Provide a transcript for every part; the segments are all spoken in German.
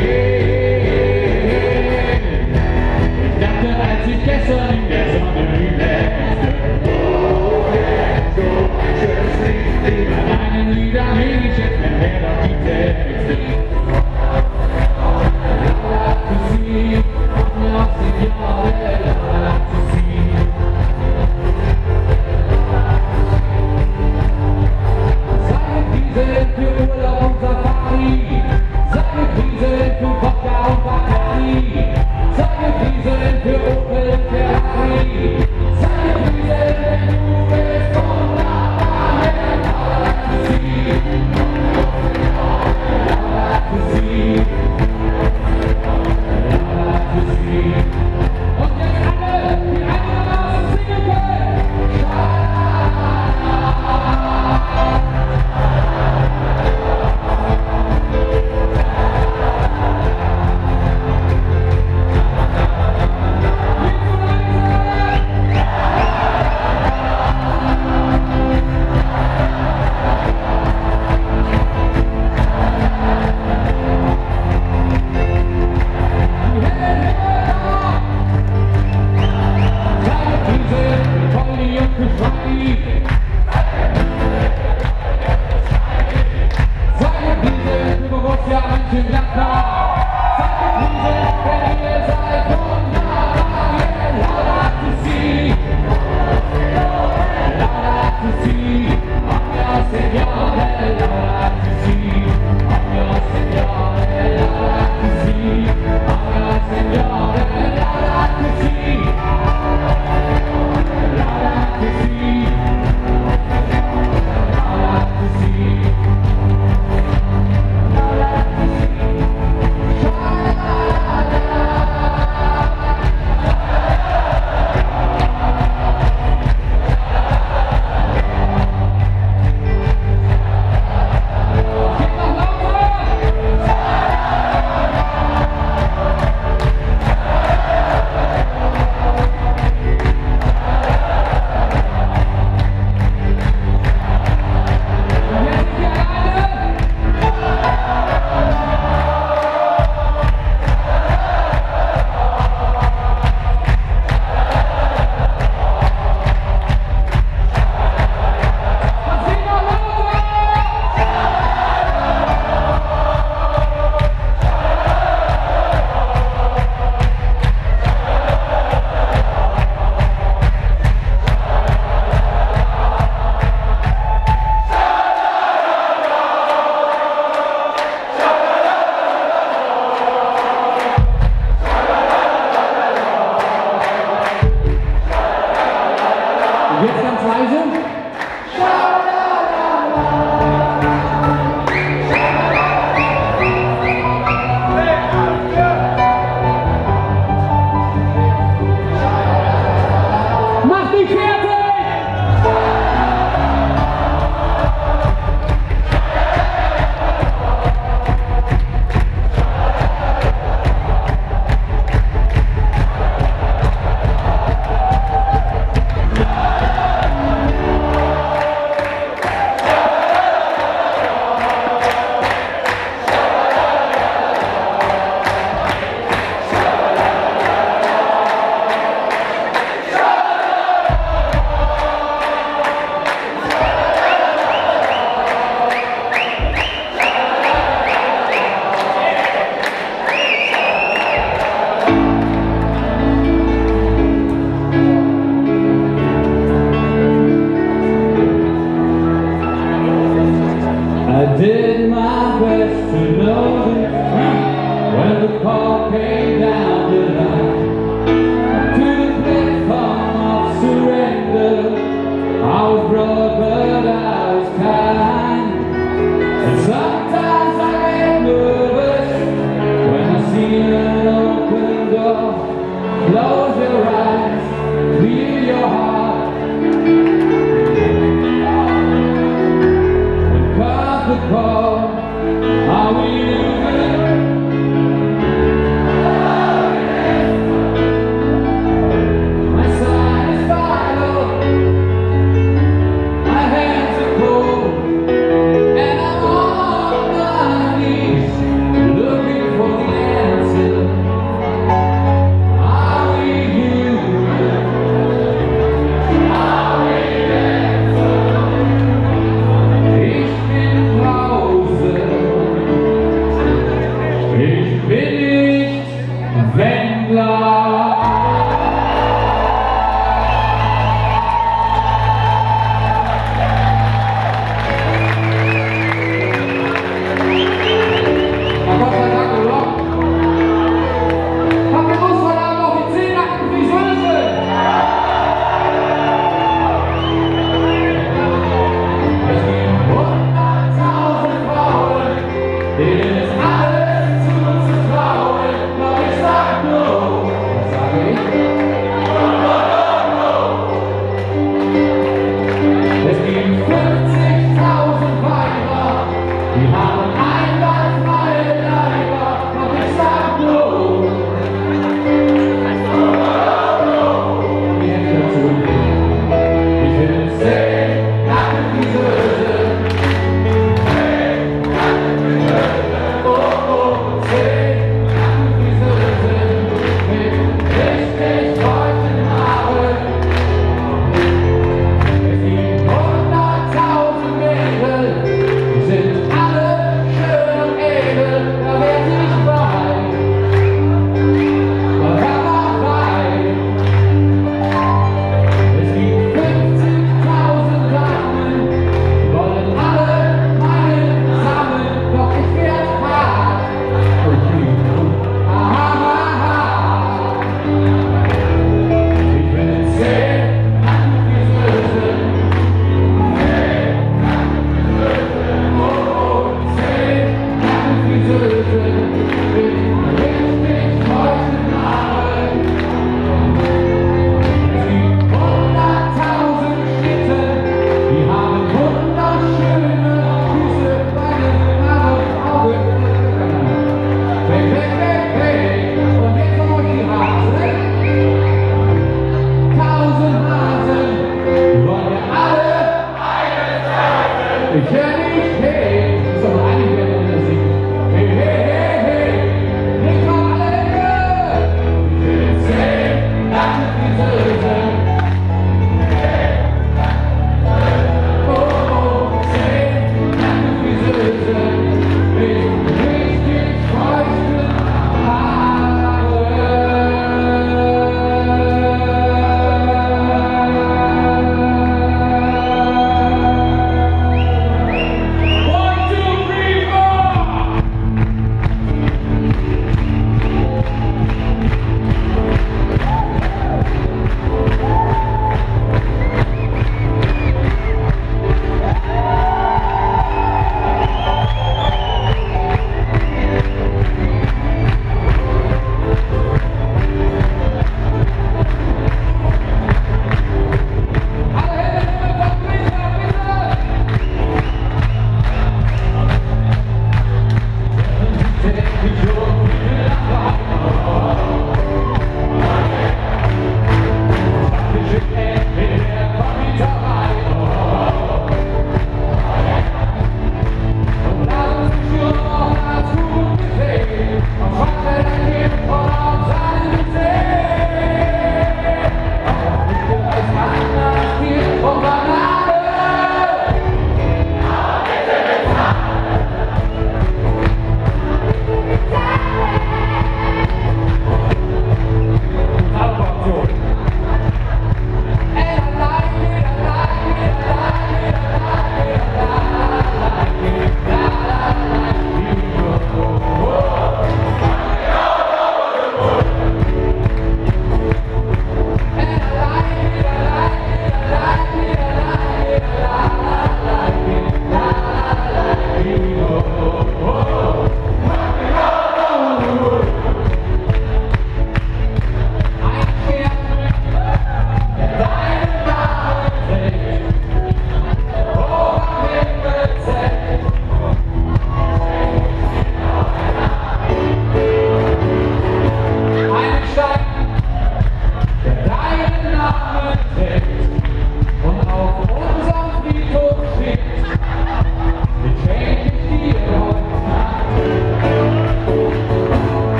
Ich dachte, als ich gestern in der Sonne relaxte, bei meinen Liedern hing ich jetzt mehr her auf die Texte. To see, noch Signore, to see. Seine Krise für Urlaub und Safari, seine Krise für Wendler. Na Gott sei Dank, oder? Habt ihr Lust, heute Abend auf die Zehnacken für die Schöne? Es gibt 100.000 Frauen, denen ist alles zuzutrauen, doch ich sag no.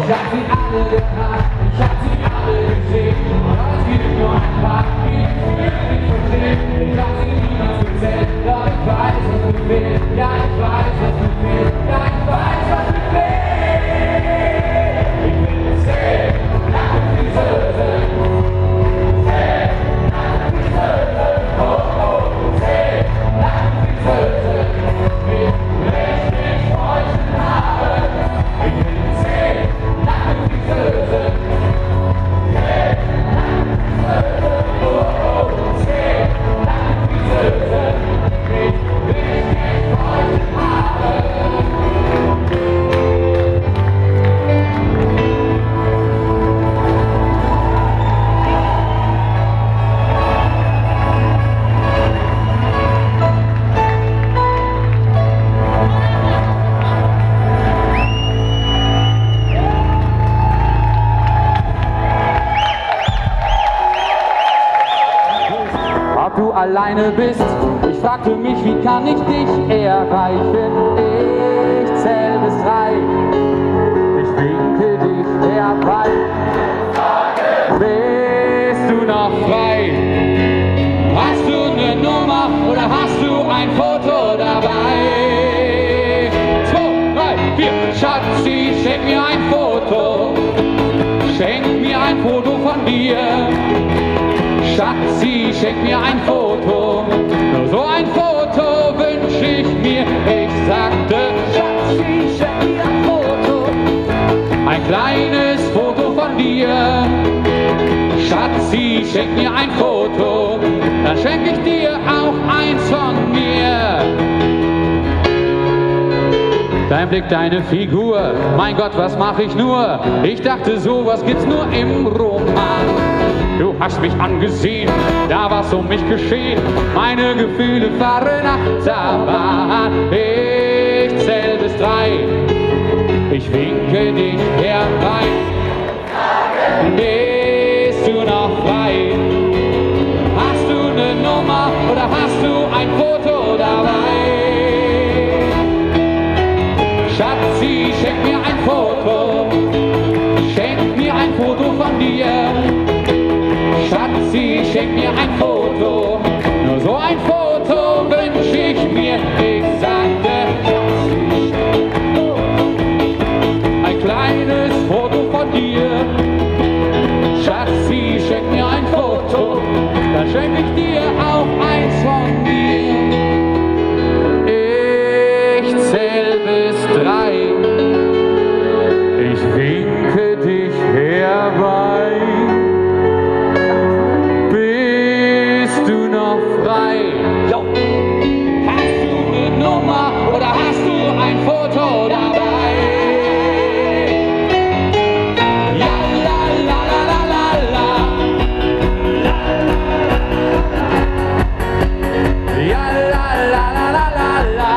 Ich hab sie alle gekannt, ich hab sie alle gesehen. Aber es gibt nur ein paar, die ich wirklich verstehe. Ich hab sie niemals gezählt, doch ich weiß, was mir fehlt. Ja, ich weiß, was mir fehlt. Ja, ich weiß, was mir fehlt. Ich will es sehen, nach dem Friseusen. Sehen, nach dem Friseusen. Oh, oh, sehen, nach dem Friseusen. Mit richtig feuchten Haaren. Ich will es sehen, nach dem Friseusen. Sehen, nach dem Friseusen. Oh, oh, sehen, nach dem Friseusen. Mit richtig feuchten Haaren. Ob du alleine bist, ich fragte mich, wie kann ich dich erreichen? Ich zähl bis 3, ich winke dich herbei. Bist du noch frei? Hast du eine Nummer oder hast du ein Foto dabei? 2, 3, 4, Schatzi, schenk mir ein Foto. Schenk mir ein Foto von dir. Schatzi, schenk mir ein Foto, nur so ein Foto wünsch ich mir. Ich sagte, Schatzi, schenk mir ein Foto, ein kleines Foto von dir. Schatzi, schenk mir ein Foto, dann schenk ich dir auch eins von mir. Dein Blick, deine Figur, mein Gott, was mach ich nur? Ich dachte, sowas gibt's nur im Roman. Du hast mich angesehen, da war's um mich geschehen. Meine Gefühle fahren Achterbahn. Ich zähl bis 3, ich winke dich herbei. Bist du noch frei? Hast du eine Nummer oder hast du ein Foto dabei? Schatzi, schenk mir ein Foto, schenk mir ein Foto von dir. Schatzi, schenk mir ein Foto, nur so ein Foto wünsch ich mir. Ich sagte, ein kleines Foto von dir. Schatzi, schenk mir ein Foto, dann schenk ich dir auch eins von mir. Ich zähl bis 3, ich winke dich herbei. Bist du noch frei? Jo. Hast du eine Nummer oder hast du ein Foto dabei? Ja, la, la, la, la, la, la. Ja, la, la, la, la, la, la.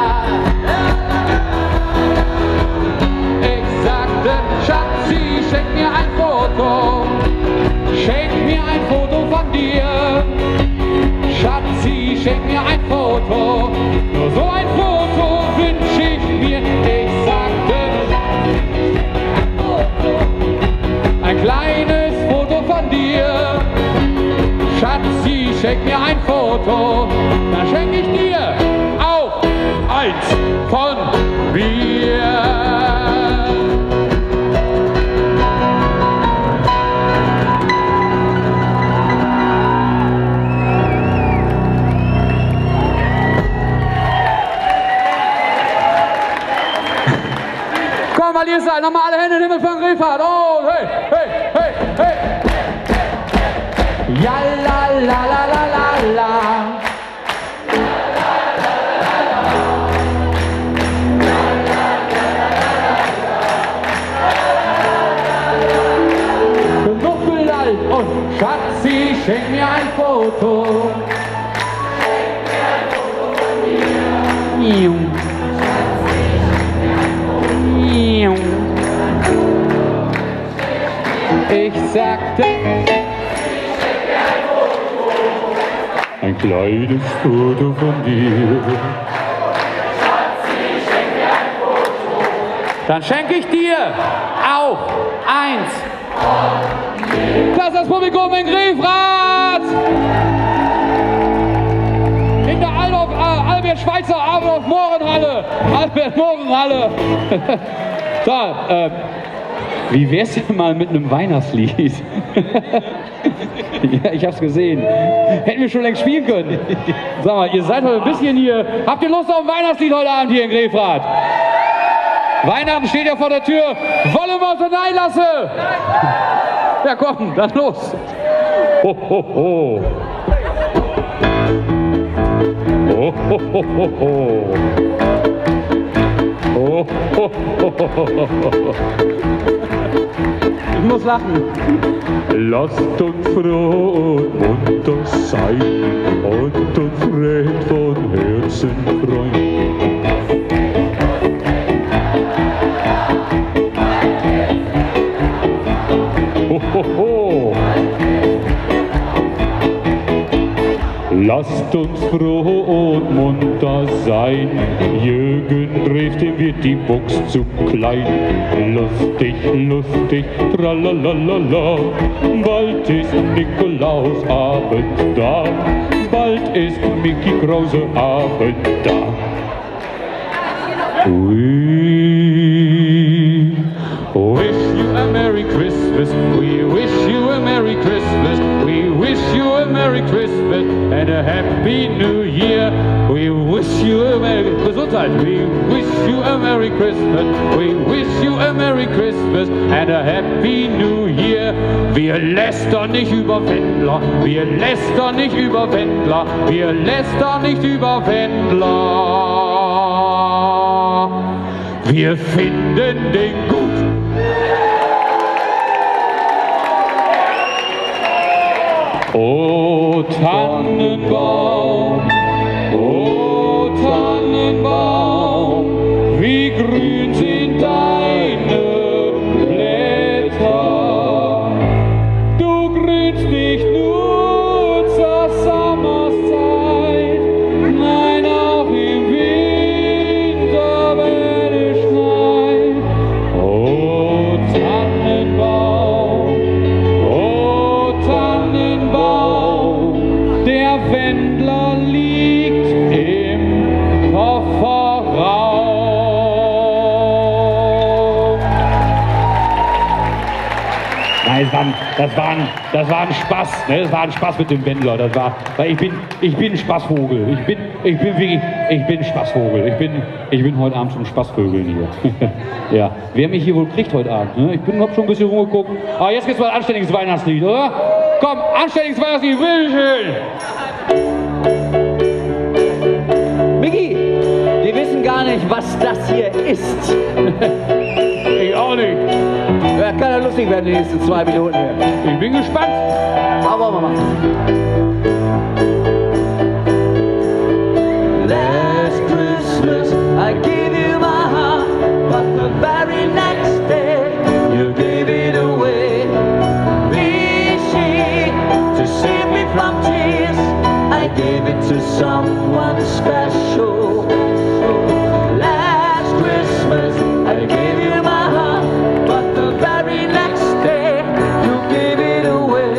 Ich sagte, Schatzi, schenk mir ein Foto. Schenk mir ein Foto von dir. Schatzi, schenk mir ein Foto. Nur so ein Foto wünsch ich mir. Ich sagte, ein kleines Foto von dir. Schatzi, schenk mir ein Foto. Dann schenk ich dir auch eins von mir. Komm, weil ihr seid, nochmal alle Hände in den Himmel von Griffhardt. Oh, hey, hey, hey, hey. Ja, la, la, la, la, la, la. Genug beleidigt und Schatzi, schenk mir ein Foto. Schenk mir ein Foto von dir. Ich sagte, ein kleines Foto von dir. Dann schenke ich dir auch eins. Das ist das Publikum in Grefrath! In der Albert-Schweitzer Adolf-Mohren-Halle. Albert-Mohren-Halle. So, wie wär's denn mal mit einem Weihnachtslied? Ja, ich hab's gesehen. Hätten wir schon längst spielen können. Sag mal, ihr seid heute ein bisschen hier. Habt ihr Lust auf ein Weihnachtslied heute Abend hier in Grefrath? Weihnachten steht ja vor der Tür. Wollen wir uns nein lassen? Ja komm, dann los. Ho, ho, ho. Ho, ho, ho, ho, ho. Ho, ho, ho, ho, ho. Ich muss lachen. Lasst uns froh und munter sein und uns recht von Herzen freuen. Ho, ho, ho. Lasst uns froh und munter sein. Jürgen rief, dem wird die Box zu klein. Lustig, lustig, tralalala. Bald ist Nikolausabend da. Bald ist Mickey Krause Abend da. We wish you a Merry Christmas. We wish you a Merry Christmas. We wish you a Merry Christmas and a Happy New Year. We wish you a Merry Gesundheit. We wish you a Merry Christmas. We wish you a Merry Christmas and a Happy New Year. Wir lästern nicht über Wendler. Wir lästern nicht über Wendler. Wir lästern nicht über Wendler. Wir finden den gut. O Tannenbaum, o Tannenbaum, wie grün sind deine Blätter. Du grünst nicht nur zur Sommerszeit, nein auch im Winter, wenn es schneit. O Tannenbaum, o Tannenbaum, der Wendler liegt im Kofferraum. Nein, das war ein Spaß, ne? Das war ein Spaß mit dem Wendler. Das war, weil ich bin ein Spaßvogel. Ich bin ein Spaßvogel. Ich bin heute Abend zum Spaßvögeln hier. Ja, wer mich hier wohl kriegt heute Abend, ne? Ich hab schon ein bisschen rumgeguckt. Aber jetzt gibt's mal ein anständiges Weihnachtslied, oder? Komm, anständiges Weihnachtslied, bitteschön! Micky, die wissen gar nicht, was das hier ist. Ich auch nicht. Ja, kann ja lustig werden die nächsten 2 Minuten hier. Ich bin gespannt. Aber wir machen. Last Christmas I gave you my heart, but the very next day you gave it away. Wishing to save me from tears, I gave it to someone special. Last Christmas I gave you my heart, but the very next day you gave it away.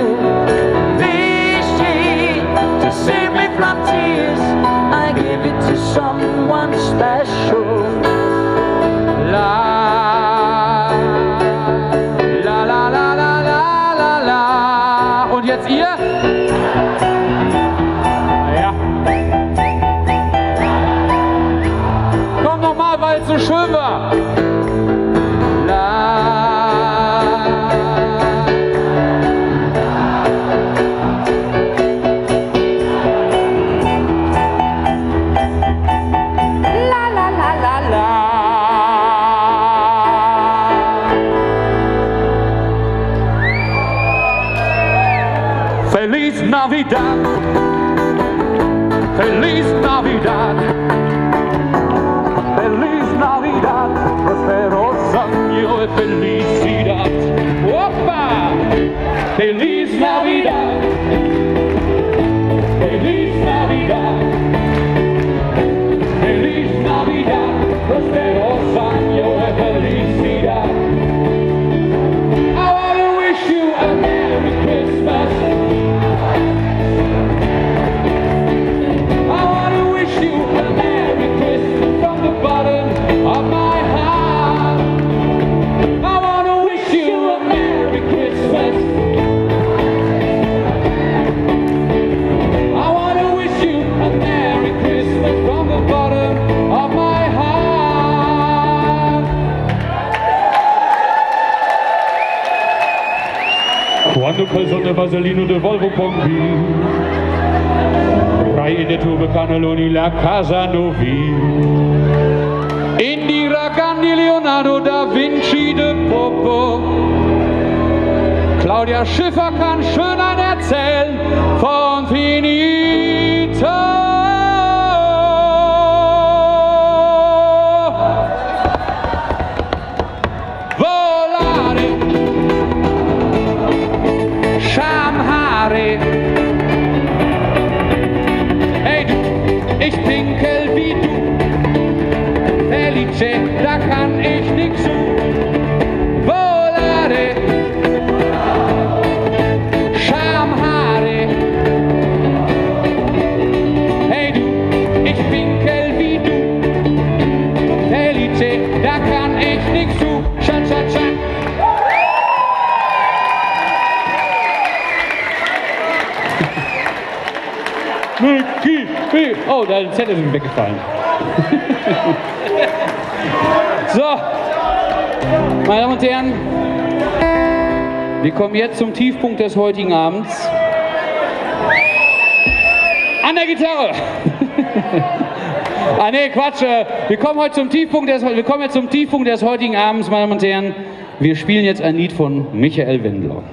Wishing to save me from tears, I gave it to someone special. La la la la la la la la. Und jetzt ihr? Ja. Komm noch mal, weil es so schön war. Feliz Navidad, Feliz Navidad, Feliz Navidad, prosperos años de felicidad. ¡Opa! Feliz Navidad, Feliz Navidad, Feliz Navidad, prosperos años de felicidad. Quando calzone vasellino del Volvo Pompi, Rai de Tube Cannelloni la Casa Novi, Indira Gandhi Leonardo da Vinci de Popo, Claudia Schiffer kann schön ein erzählen von Finito. Volare, Schamhaare. Hey du, ich pinkel wie du. Felice, da kann ich nix zu. Volare, Schamhaare. Hey du, ich pinkel wie du. Felice, da kann ich nix zu. Schan, schan, schan. Oh, dein Zettel ist mir weggefallen. So, meine Damen und Herren, wir kommen jetzt zum Tiefpunkt des heutigen Abends. An der Gitarre! Ah nee, Quatsch, wir kommen jetzt zum Tiefpunkt des heutigen Abends, meine Damen und Herren. Wir spielen jetzt ein Lied von Michael Wendler.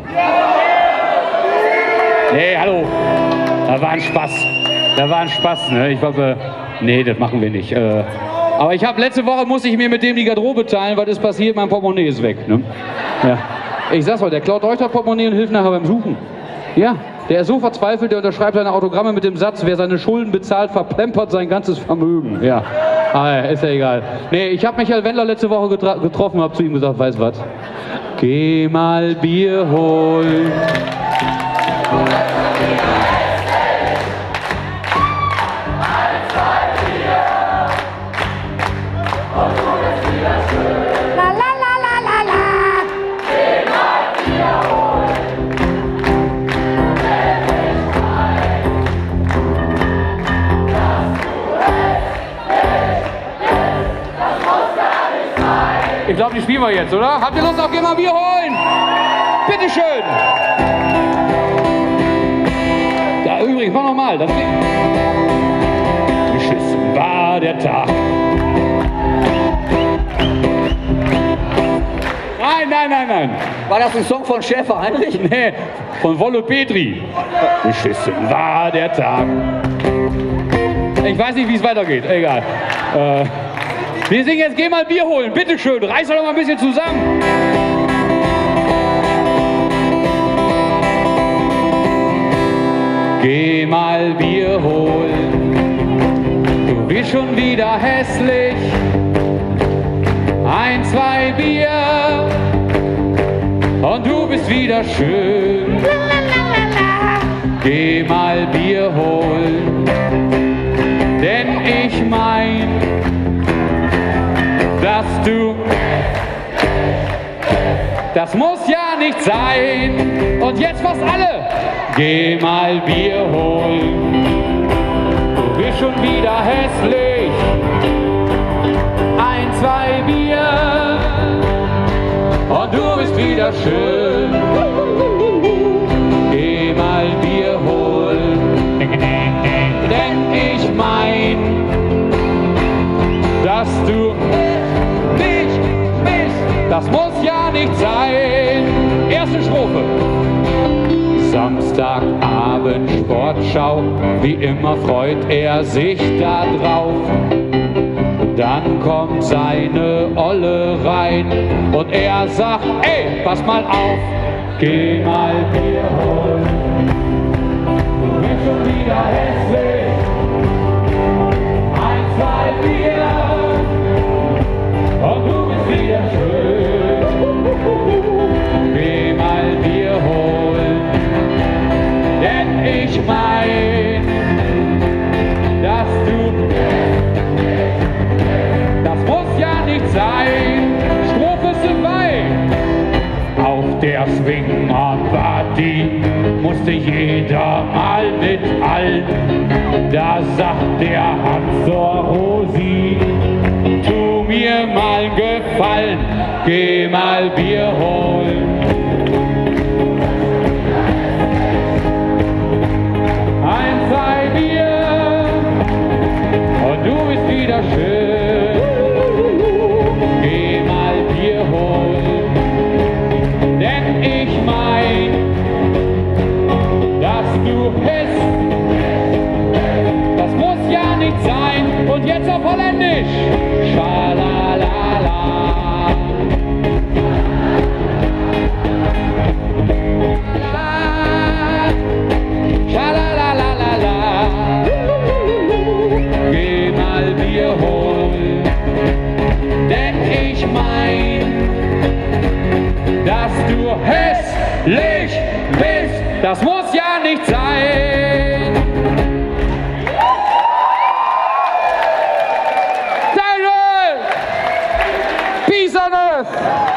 Nee, hallo, da war ein Spaß. Da war ein Spaß, ne? Ich glaube, nee, das machen wir nicht. Aber letzte Woche musste ich mir mit dem die Garderobe teilen, was ist passiert, mein Portemonnaie ist weg, ne? Ja. Ich sag's mal, der klaut euch das Portemonnaie und hilft nachher beim Suchen. Ja, der ist so verzweifelt, der unterschreibt seine Autogramme mit dem Satz, wer seine Schulden bezahlt, verplempert sein ganzes Vermögen. Ja, ist ja egal. Nee, ich habe Michael Wendler letzte Woche getroffen, habe zu ihm gesagt, weißt was? Geh mal Bier holen. Ich glaube, die spielen wir jetzt, oder? Habt ihr Lust auf Geh mal Bier holen? Bitteschön! Da übrigens, mach nochmal. Beschissen war der Tag. Nein. War das ein Song von Schäfer Heinrich? Nee, von Wolle Petri. Beschissen war der Tag. Ich weiß nicht, wie es weitergeht. Egal. Wir singen jetzt Geh mal Bier holen. Bitteschön, reiß doch mal ein bisschen zusammen. Geh mal Bier holen. Du bist schon wieder hässlich. 1, 2 Bier. Und du bist wieder schön. Geh mal Bier holen. Denn ich mein, das muss ja nicht sein. Und jetzt fast alle. Geh mal Bier holen. Du bist schon wieder hässlich. 1, 2 Bier. Und du bist wieder schön. Geh mal Bier holen. Denn ich mein, dass du nicht bist. Das muss ja nicht sein. Erste Strophe. Samstagabend Sportschau, wie immer freut er sich da drauf. Dann kommt seine Olle rein und er sagt, ey, pass mal auf, geh mal Bier holen. Du bist schon wieder hässlich. 1, 2 Bier und du bist wieder schön. Geh mal Bier holen, denn ich mein, dass du, das muss ja nicht sein. Strophe 2. Auf der Swingerparty musste jeder mal mithalten. Da sagt der Hans zur Rosi, tu mir mal einen Gefallen, geh mal Bier holen. Licht bist, das muss ja nicht sein. Peace on earth!